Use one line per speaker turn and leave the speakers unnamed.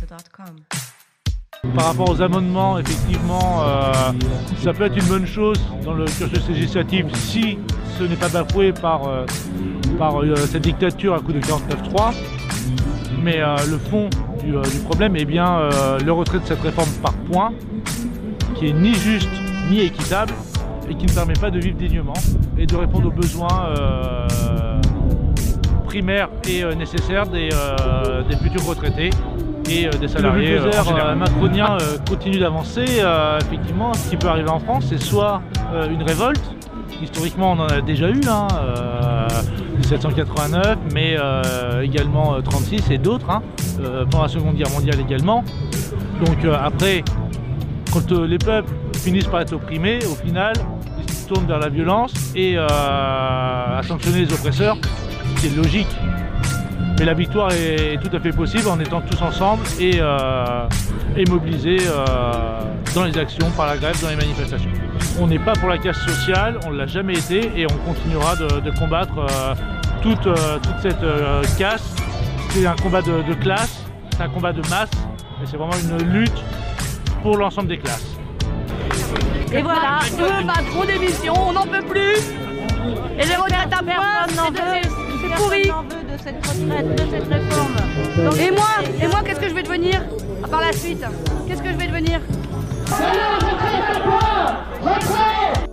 Par rapport aux amendements, effectivement, ça peut être une bonne chose dans le cursus législatif si ce n'est pas bafoué par cette dictature à coup de 49.3. Mais le fond du problème est bien le retrait de cette réforme par points, qui est ni juste ni équitable et qui ne permet pas de vivre dignement et de répondre aux besoins primaires et nécessaires des futurs retraités et des salariés. Le bulldozer macronien continue d'avancer. Effectivement, ce qui peut arriver en France, c'est soit une révolte. Historiquement, on en a déjà eu, 1789, mais également 36 et d'autres, pendant la Seconde Guerre mondiale également. Donc après, quand les peuples finissent par être opprimés, au final, ils se tournent vers la violence et à sanctionner les oppresseurs, ce qui est logique. Mais la victoire est tout à fait possible en étant tous ensemble et mobilisés dans les actions, par la grève, dans les manifestations. On n'est pas pour la casse sociale, on ne l'a jamais été et on continuera de combattre toute cette casse. C'est un combat de classe, c'est un combat de masse et c'est vraiment une lutte pour l'ensemble des classes.
Et voilà, le Macron démission, on n'en peut plus. Et les retraites à points, c'est pourri.
De cette retraite, de cette réforme.
Et moi, qu'est-ce que je vais devenir par la suite? Qu'est-ce que je vais devenir?